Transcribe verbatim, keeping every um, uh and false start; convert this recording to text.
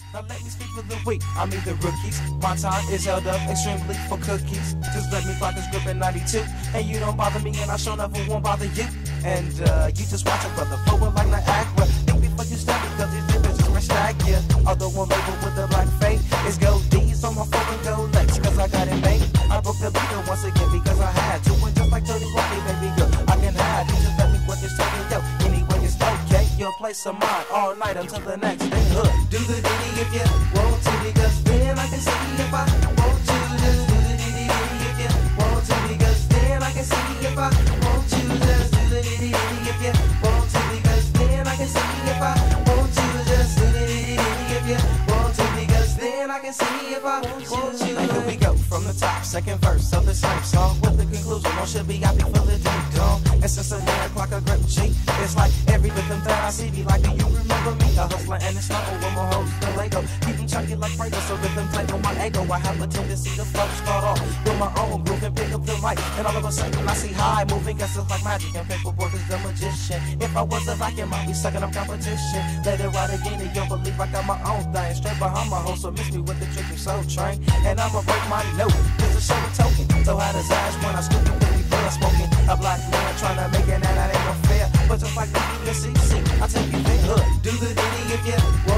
Now let me speak for the weak, I mean the rookies. My time is held up extremely for cookies. Just let me clock this grip in ninety-two. And you don't bother me and I sure never won't bother you. And uh, you just watch it, brother, flowing like Niagara. Think before you start because these niggas just my stack, yeah. Although I'm labeled with the black fade, it's gold D's on my phone and gold legs, cause I got it made. I broke the leader once again because I had to. And just like thirty Rocky, baby girl, I can hide. You just let me work this talking, yo. Anyway, it's okay. You'll play some mine all night until the next day. Hood. Do the ditty if you want to, because then I can see if I want to. Just do the ditty if you want to, because then I can see if I want to. Just do the ditty if you want to, because then I can see if I want to. Just do the ditty if you want to, because then I can see if I want to. Now here we go from the top, second verse of the same song with the conclusion. One should be happy for the ding dong. And since a nine o'clock a grip cheek, it's like every rhythm that I see be like, do you remember me? A hustler and it's not over my hoes, the Lego. Keep them chunky like Prego, so rhythm play on my ego. I have a tendency to flow, start off with my own groove and pick up the mic. And all of a sudden I see high moving, guess it's like magic and paperwork is the magician. If I was a vacuum, I'd be sucking up competition. Let it ride again and you'll believe I got my own thing. Straight behind my host, so miss me with the trick you so train. And I'ma break my note, it's a show of token. So how does ash when I scoop it with me blood smoking? A black man trying to make it, and that ain't no fair. But just like the U S C C, I take you there. Hood. Do the ditty if you